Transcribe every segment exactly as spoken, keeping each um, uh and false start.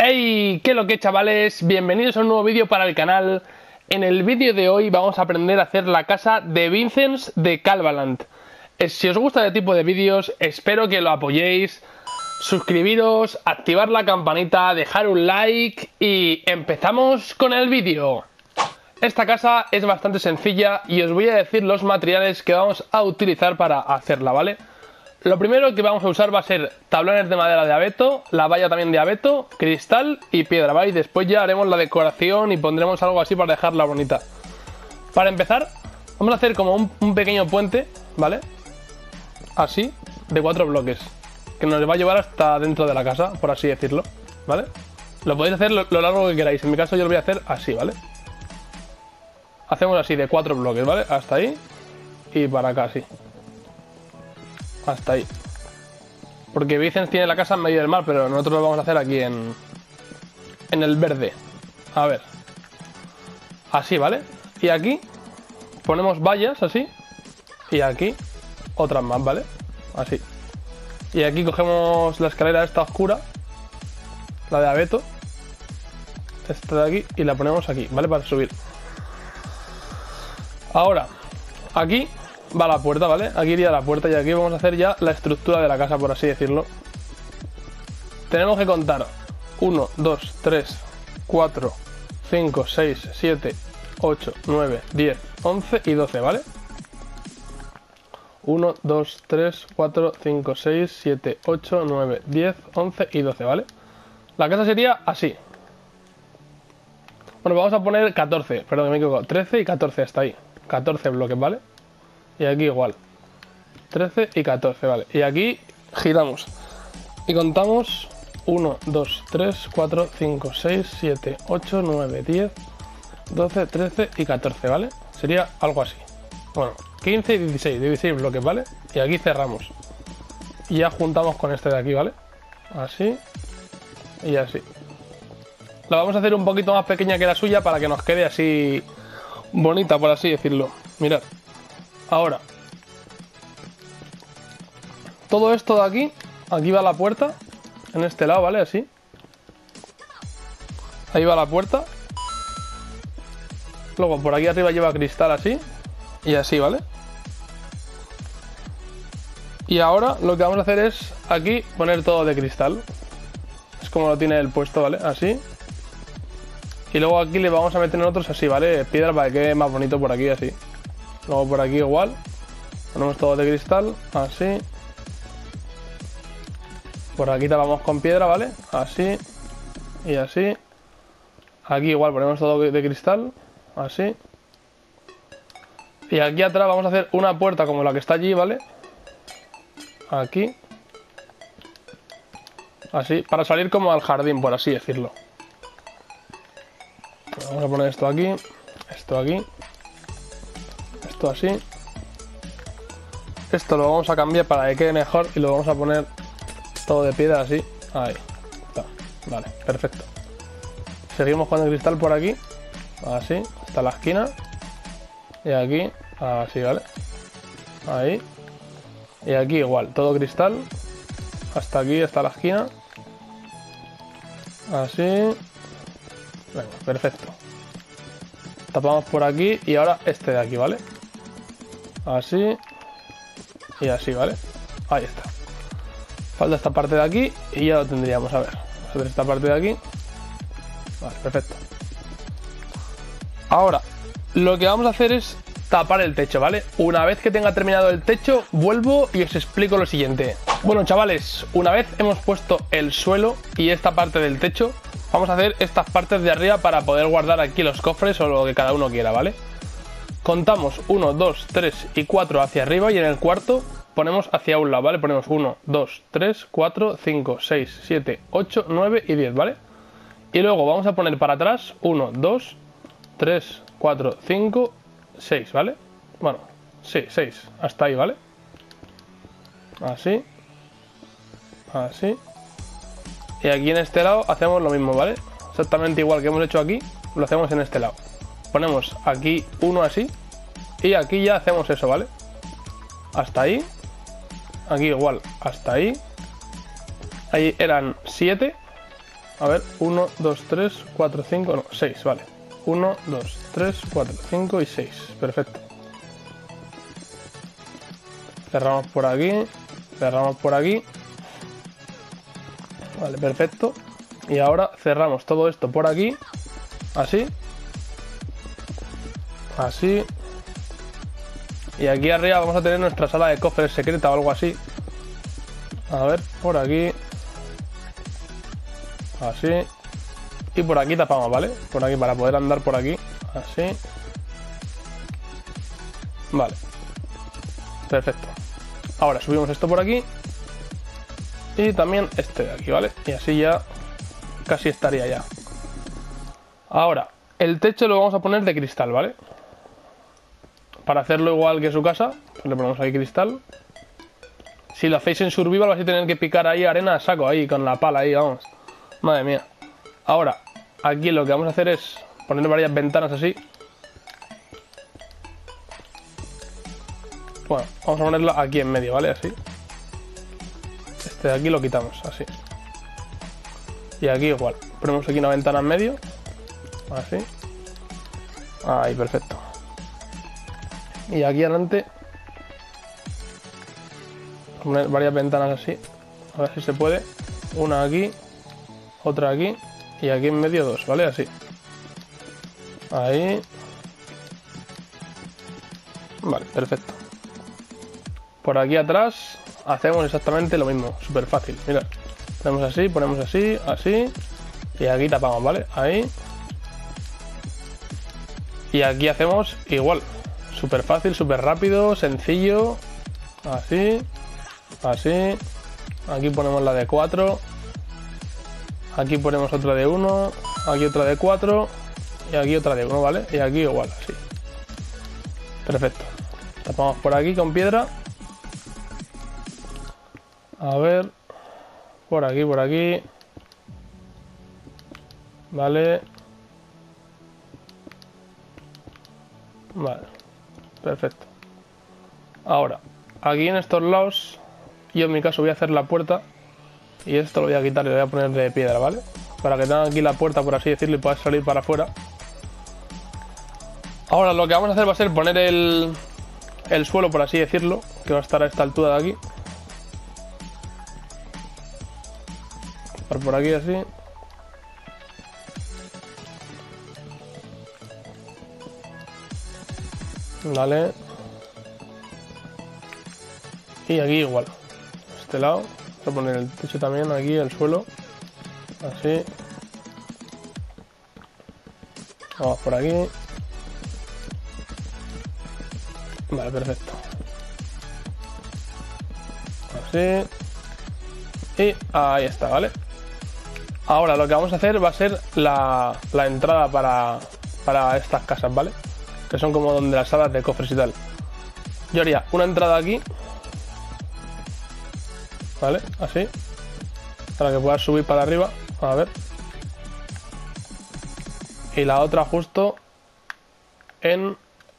Hey, ¿qué lo que, chavales? Bienvenidos a un nuevo vídeo para el canal. En el vídeo de hoy vamos a aprender a hacer la casa de Vincenz de Calvaland. Eh, Si os gusta este tipo de vídeos, espero que lo apoyéis. Suscribiros, activar la campanita, dejar un like y empezamos con el vídeo. Esta casa es bastante sencilla y os voy a decir los materiales que vamos a utilizar para hacerla, ¿vale? Lo primero que vamos a usar va a ser tablones de madera de abeto, la valla también de abeto, cristal y piedra, ¿vale? Y después ya haremos la decoración y pondremos algo así para dejarla bonita. Para empezar, vamos a hacer como un, un pequeño puente, ¿vale? Así, de cuatro bloques, que nos va a llevar hasta dentro de la casa, por así decirlo, ¿vale? Lo podéis hacer lo, lo largo que queráis, en mi caso yo lo voy a hacer así, ¿vale? Hacemos así, de cuatro bloques, ¿vale? Hasta ahí y para acá, así. Hasta ahí. Porque Vincenz tiene la casa en medio del mar, pero nosotros lo vamos a hacer aquí en en el verde. A ver. Así, ¿vale? Y aquí ponemos vallas, así. Y aquí otras más, ¿vale? Así. Y aquí cogemos la escalera esta oscura, la de abeto, esta de aquí, y la ponemos aquí, ¿vale? Para subir. Ahora, aquí va la puerta, ¿vale? Aquí iría la puerta y aquí vamos a hacer ya la estructura de la casa, por así decirlo. Tenemos que contar uno, dos, tres, cuatro, cinco, seis, siete, ocho, nueve, diez, once y doce, ¿vale? uno, dos, tres, cuatro, cinco, seis, siete, ocho, nueve, diez, once y doce, ¿vale? La casa sería así. Bueno, vamos a poner catorce, perdón, me equivoco. trece y catorce hasta ahí. catorce bloques, ¿vale? Y aquí igual, trece y catorce, vale. Y aquí giramos y contamos uno, dos, tres, cuatro, cinco, seis, siete, ocho, nueve, diez, doce, trece y catorce, ¿vale? Sería algo así. Bueno, quince y dieciséis, dieciséis bloques, ¿vale? Y aquí cerramos. Y ya juntamos con este de aquí, ¿vale? Así y así. La vamos a hacer un poquito más pequeña que la suya para que nos quede así bonita, por así decirlo. Mirad. Ahora, todo esto de aquí, aquí va la puerta, en este lado, ¿vale? Así. Ahí va la puerta. Luego por aquí arriba lleva cristal así. Y así, ¿vale? Y ahora lo que vamos a hacer es aquí poner todo de cristal. Es como lo tiene el puesto, ¿vale? Así. Y luego aquí le vamos a meter nosotros así, ¿vale? Piedra para que quede más bonito por aquí, así. Luego por aquí igual. Ponemos todo de cristal, así. Por aquí tapamos con piedra, ¿vale? Así. Y así. Aquí igual ponemos todo de cristal, así. Y aquí atrás vamos a hacer una puerta como la que está allí, ¿vale? Aquí. Así, para salir como al jardín, por así decirlo. Vamos a poner esto aquí, esto aquí. Esto así. Esto lo vamos a cambiar para que quede mejor y lo vamos a poner todo de piedra así. Ahí está. Vale, perfecto. Seguimos con el cristal por aquí. Así, hasta la esquina. Y aquí, así, ¿vale? Ahí. Y aquí igual, todo cristal. Hasta aquí, hasta la esquina. Así. Venga, perfecto. Tapamos por aquí y ahora este de aquí, ¿vale? Así. Y así, ¿vale? Ahí está. Falta esta parte de aquí y ya lo tendríamos. A ver, vamos a ver esta parte de aquí. Vale, perfecto. Ahora, lo que vamos a hacer es tapar el techo, ¿vale? Una vez que tenga terminado el techo, vuelvo y os explico lo siguiente. Bueno, chavales, una vez hemos puesto el suelo y esta parte del techo, vamos a hacer estas partes de arriba para poder guardar aquí los cofres o lo que cada uno quiera, ¿vale? Contamos uno, dos, tres y cuatro hacia arriba y en el cuarto ponemos hacia un lado, ¿vale? Ponemos uno, dos, tres, cuatro, cinco, seis, siete, ocho, nueve y diez, ¿vale? Y luego vamos a poner para atrás uno, dos, tres, cuatro, cinco, seis, ¿vale? Bueno, sí, seis, hasta ahí, ¿vale? Así. Así. Y aquí en este lado hacemos lo mismo, ¿vale? Exactamente igual que hemos hecho aquí, lo hacemos en este lado. Ponemos aquí uno así y aquí ya hacemos eso, ¿vale? Hasta ahí. Aquí igual, hasta ahí. Ahí eran siete. A ver, uno, dos, tres, cuatro, cinco, no, seis, vale. uno, dos, tres, cuatro, cinco y seis. Perfecto. Cerramos por aquí. Cerramos por aquí. Vale, perfecto. Y ahora cerramos todo esto por aquí. Así. Así. Y aquí arriba vamos a tener nuestra sala de cofres secreta o algo así. A ver, por aquí. Así. Y por aquí tapamos, ¿vale? Por aquí, para poder andar por aquí. Así. Vale. Perfecto. Ahora subimos esto por aquí. Y también este de aquí, ¿vale? Y así ya casi estaría ya. Ahora, el techo lo vamos a poner de cristal, ¿vale? Para hacerlo igual que su casa, pues le ponemos aquí cristal. Si lo hacéis en survival vais a tener que picar ahí arena a saco, ahí, con la pala ahí, vamos. Madre mía. Ahora, aquí lo que vamos a hacer es poner varias ventanas así. Bueno, vamos a ponerlo aquí en medio, ¿vale? Así. Este de aquí lo quitamos, así. Y aquí igual. Ponemos aquí una ventana en medio. Así. Ahí, perfecto. Y aquí adelante poner varias ventanas así. A ver si se puede. Una aquí. Otra aquí. Y aquí en medio dos, ¿vale? Así. Ahí. Vale, perfecto. Por aquí atrás hacemos exactamente lo mismo. Súper fácil. Mira. Ponemos así, ponemos así, así. Y aquí tapamos, ¿vale? Ahí. Y aquí hacemos igual. Súper fácil, súper rápido, sencillo. Así. Así. Aquí ponemos la de cuatro. Aquí ponemos otra de uno. Aquí otra de cuatro. Y aquí otra de uno, ¿vale? Y aquí igual, así. Perfecto. Tapamos por aquí con piedra. A ver. Por aquí, por aquí. Vale. Vale. Perfecto. Ahora, aquí en estos lados, yo en mi caso voy a hacer la puerta. Y esto lo voy a quitar y lo voy a poner de piedra, ¿vale? Para que tengan aquí la puerta, por así decirlo, y puedas salir para afuera. Ahora lo que vamos a hacer va a ser poner el, el suelo, por así decirlo, que va a estar a esta altura de aquí. Por, por aquí así. Vale. Y aquí igual. Este lado. Voy a poner el techo también aquí, el suelo. Así. Vamos por aquí. Vale, perfecto. Así. Y ahí está, ¿vale? Ahora lo que vamos a hacer va a ser la, la entrada para, para estas casas, ¿vale? Que son como donde las salas de cofres y tal. Yo haría una entrada aquí. ¿Vale? Así. Para que puedas subir para arriba. A ver. Y la otra justo en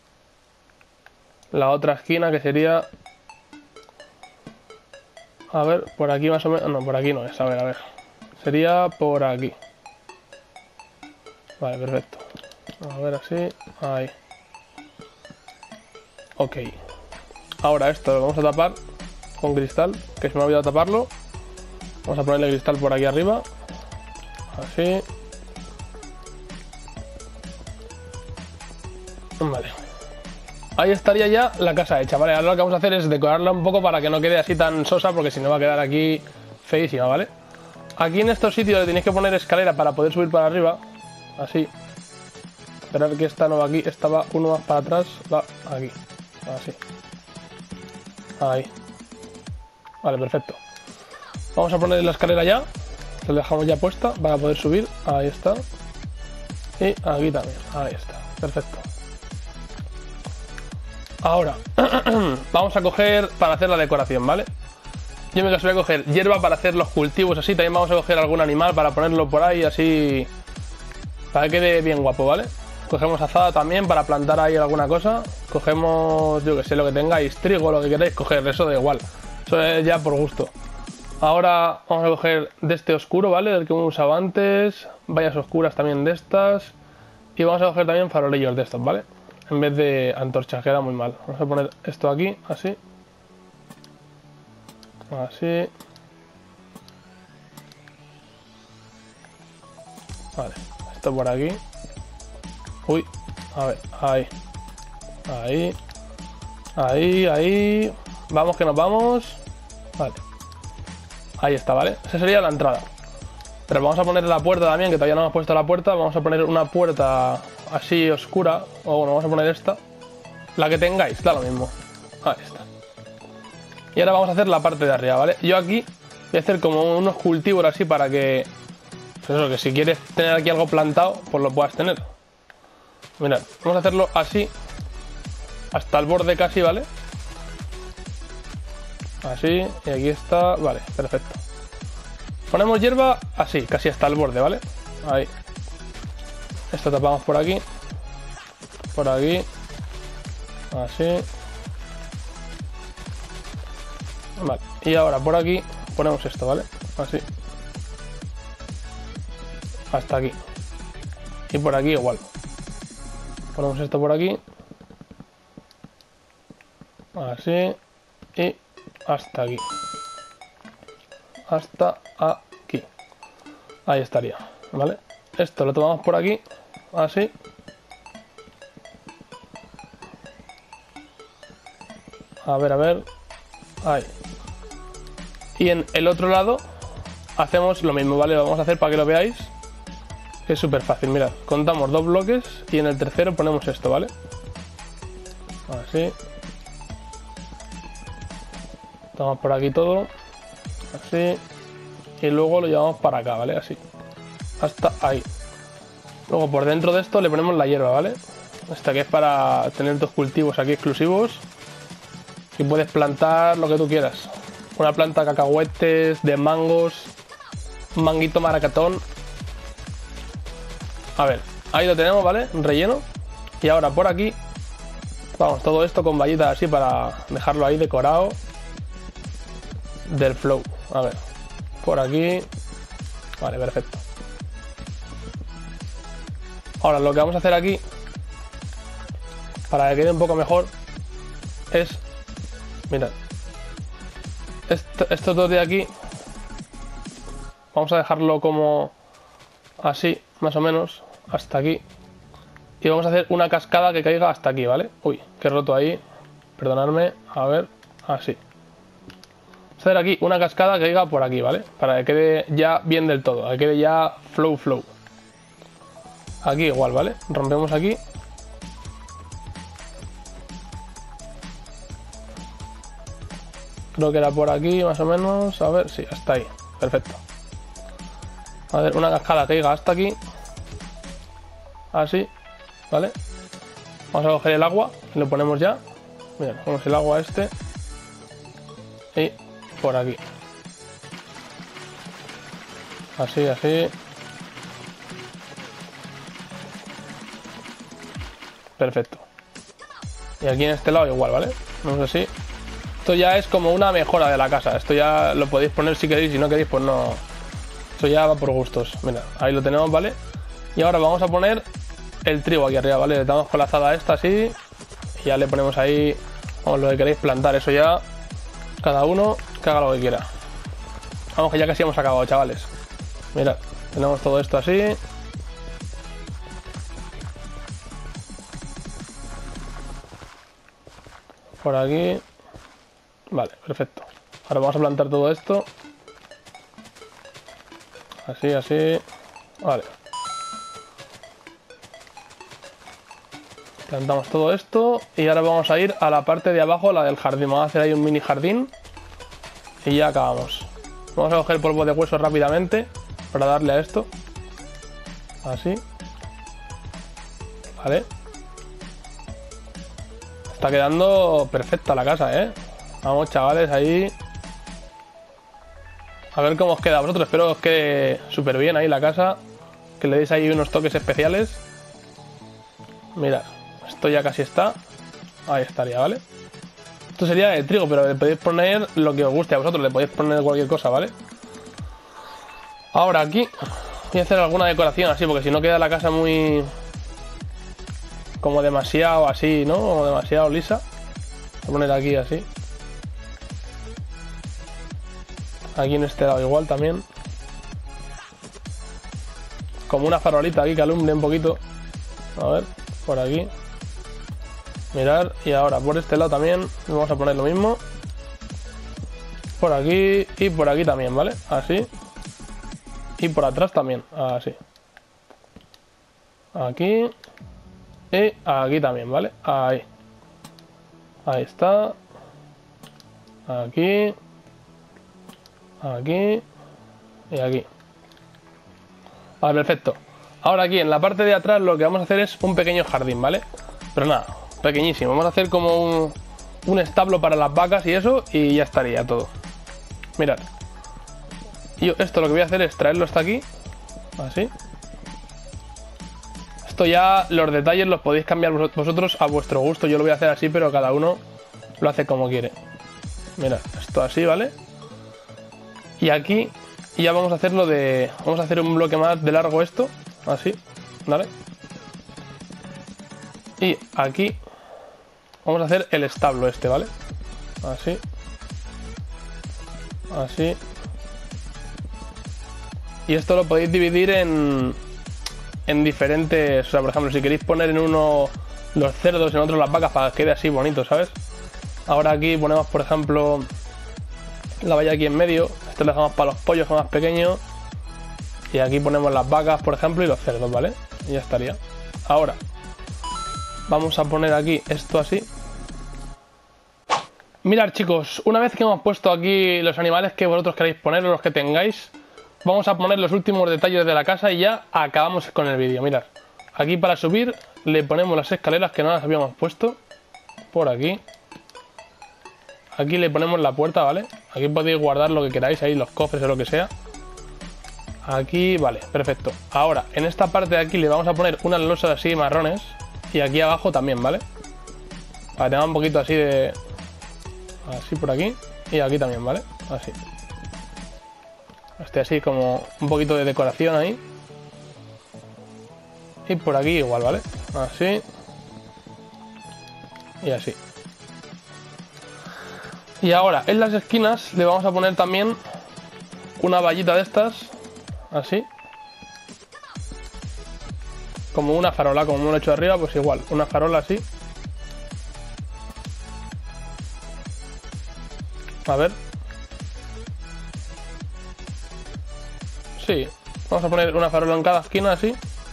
la otra esquina, que sería... A ver, por aquí más o menos... No, por aquí no es. A ver, a ver. Sería por aquí. Vale, perfecto. A ver, así. Ahí. Ok. Ahora esto lo vamos a tapar con cristal, que se me ha olvidado taparlo. Vamos a ponerle cristal por aquí arriba. Así. Vale. Ahí estaría ya la casa hecha, ¿vale? Ahora lo que vamos a hacer es decorarla un poco para que no quede así tan sosa, porque si no va a quedar aquí feísima, ¿vale? Aquí en estos sitios le tenéis que poner escalera para poder subir para arriba. Así. Esperar que esta no va aquí. Esta va uno más para atrás. Va aquí. Así. Ahí. Vale, perfecto. Vamos a poner la escalera ya. La dejamos ya puesta para poder subir. Ahí está. Y aquí también. Ahí está. Perfecto. Ahora, vamos a coger para hacer la decoración, ¿vale? Yo me voy a coger hierba para hacer los cultivos así. También vamos a coger algún animal para ponerlo por ahí así, para que quede bien guapo, ¿vale? Cogemos azada también para plantar ahí alguna cosa. Cogemos, yo que sé, lo que tengáis, trigo, lo que queráis coger, eso da igual. Eso es ya por gusto. Ahora vamos a coger de este oscuro, ¿vale? Del que hemos usado antes. Vallas oscuras también de estas. Y vamos a coger también farolillos de estos, ¿vale? En vez de antorchas, queda muy mal. Vamos a poner esto aquí, así. Así. Vale, esto por aquí. Uy, a ver, ahí. Ahí. Ahí, ahí. Vamos que nos vamos. Vale. Ahí está, ¿vale? Esa sería la entrada. Pero vamos a poner la puerta también, que todavía no hemos puesto la puerta. Vamos a poner una puerta así oscura. O bueno, vamos a poner esta. La que tengáis, da lo mismo. Ahí está. Y ahora vamos a hacer la parte de arriba, ¿vale? Yo aquí voy a hacer como unos cultivos así para que... Pues eso, que si quieres tener aquí algo plantado, pues lo puedas tener. Mirad, vamos a hacerlo así. Hasta el borde casi, ¿vale? Así, y aquí está, vale, perfecto. Ponemos hierba así, casi hasta el borde, ¿vale? Ahí. Esto tapamos por aquí. Por aquí. Así. Vale, y ahora por aquí ponemos esto, ¿vale? Así. Hasta aquí. Y por aquí igual. Ponemos esto por aquí. Así. Y hasta aquí. Hasta aquí. Ahí estaría, ¿vale? Esto lo tomamos por aquí. Así. A ver, a ver. Ahí. Y en el otro lado hacemos lo mismo, ¿vale? Lo vamos a hacer para que lo veáis. Es súper fácil, mirad. Contamos dos bloques y en el tercero ponemos esto, ¿vale? Así. Tomamos por aquí todo. Así. Y luego lo llevamos para acá, ¿vale? Así. Hasta ahí. Luego por dentro de esto le ponemos la hierba, ¿vale? Esta que es para tener dos cultivos aquí exclusivos. Y puedes plantar lo que tú quieras. Una planta de cacahuetes, de mangos, un manguito maracatón. A ver, ahí lo tenemos, ¿vale? Relleno. Y ahora por aquí, vamos, todo esto con vallitas así para dejarlo ahí decorado. Del flow. A ver, por aquí. Vale, perfecto. Ahora lo que vamos a hacer aquí, para que quede un poco mejor, es... Mirad. Esto, estos dos de aquí vamos a dejarlo como así, más o menos, hasta aquí. Y vamos a hacer una cascada que caiga hasta aquí, ¿vale? Uy, que he roto ahí. Perdonadme. A ver, así. Vamos a hacer aquí una cascada que caiga por aquí, ¿vale? Para que quede ya bien del todo, que quede ya flow, flow. Aquí igual, ¿vale? Rompemos aquí. Creo que era por aquí, más o menos. A ver, sí, hasta ahí. Perfecto. A ver, una cascada que llega hasta aquí. Así, ¿vale? Vamos a coger el agua y lo ponemos ya. Mira, ponemos el agua este. Y por aquí. Así, así. Perfecto. Y aquí en este lado igual, ¿vale? Vamos así. Esto ya es como una mejora de la casa. Esto ya lo podéis poner si queréis. Si no queréis, pues no. Esto ya va por gustos. Mira, ahí lo tenemos, ¿vale? Y ahora vamos a poner el trigo aquí arriba, ¿vale? Le damos con la azada esta así. Y ya le ponemos ahí, vamos, lo que queréis plantar. Eso ya, cada uno que haga lo que quiera. Vamos, que ya casi hemos acabado, chavales. Mirad, tenemos todo esto así. Por aquí. Vale, perfecto. Ahora vamos a plantar todo esto. Así, así. Vale. Plantamos todo esto. Y ahora vamos a ir a la parte de abajo, la del jardín. Vamos a hacer ahí un mini jardín. Y ya acabamos. Vamos a coger polvo de hueso rápidamente para darle a esto. Así. Vale. Está quedando perfecta la casa, ¿eh? Vamos, chavales, ahí. A ver cómo os queda a vosotros. Espero que os quede súper bien ahí la casa. Que le deis ahí unos toques especiales. Mirad, esto ya casi está. Ahí estaría, ¿vale? Esto sería de trigo, pero le podéis poner lo que os guste a vosotros. Le podéis poner cualquier cosa, ¿vale? Ahora aquí voy a hacer alguna decoración así, porque si no queda la casa muy... como demasiado así, ¿no? O demasiado lisa. Voy a poner aquí así. Aquí en este lado igual también. Como una farolita aquí que alumbre un poquito. A ver, por aquí. Mirad, y ahora por este lado también vamos a poner lo mismo. Por aquí y por aquí también, ¿vale? Así. Y por atrás también, así. Aquí. Y aquí también, ¿vale? Ahí. Ahí está. Aquí. Aquí. Y aquí. Vale, perfecto. Ahora aquí en la parte de atrás lo que vamos a hacer es un pequeño jardín, ¿vale? Pero nada, pequeñísimo. Vamos a hacer como un, un establo para las vacas y eso, y ya estaría todo. Mirad. Yo esto lo que voy a hacer es traerlo hasta aquí. Así. Esto ya, los detalles los podéis cambiar vosotros a vuestro gusto. Yo lo voy a hacer así, pero cada uno lo hace como quiere. Mirad, esto así, ¿vale? Y aquí ya vamos a hacerlo de... Vamos a hacer un bloque más de largo esto. Así, ¿vale? Y aquí vamos a hacer el establo este, ¿vale? Así. Así. Y esto lo podéis dividir en... En diferentes... O sea, por ejemplo, si queréis poner en uno los cerdos, en otro las vacas, para que quede así bonito, ¿sabes? Ahora aquí ponemos, por ejemplo, la valla aquí en medio. Esto lo dejamos para los pollos, que son más pequeños. Y aquí ponemos las vacas, por ejemplo, y los cerdos, ¿vale? Y ya estaría. Ahora vamos a poner aquí esto así. Mirad, chicos, una vez que hemos puesto aquí los animales que vosotros queréis poner o los que tengáis, vamos a poner los últimos detalles de la casa y ya acabamos con el vídeo. Mirad, aquí para subir le ponemos las escaleras que no las habíamos puesto. Por aquí. Aquí le ponemos la puerta, ¿vale? Aquí podéis guardar lo que queráis, ahí los cofres o lo que sea. Aquí, vale, perfecto. Ahora, en esta parte de aquí le vamos a poner unas losas así marrones. Y aquí abajo también, ¿vale? Para tener un poquito así de... Así por aquí. Y aquí también, ¿vale? Así. Este así como un poquito de decoración ahí. Y por aquí igual, ¿vale? Así. Y así. Y ahora, en las esquinas le vamos a poner también una vallita de estas. Así. Como una farola, como hemos hecho arriba, pues igual. Una farola así. A ver. Sí. Vamos a poner una farola en cada esquina así.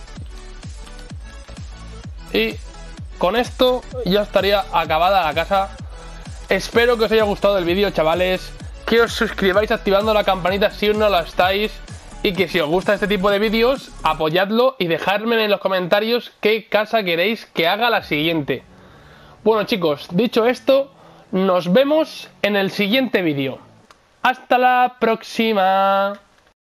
Y con esto ya estaría acabada la casa. Espero que os haya gustado el vídeo, chavales. Que os suscribáis activando la campanita si aún no lo estáis. Y que si os gusta este tipo de vídeos, apoyadlo y dejadme en los comentarios qué casa queréis que haga la siguiente. Bueno, chicos, dicho esto, nos vemos en el siguiente vídeo. ¡Hasta la próxima!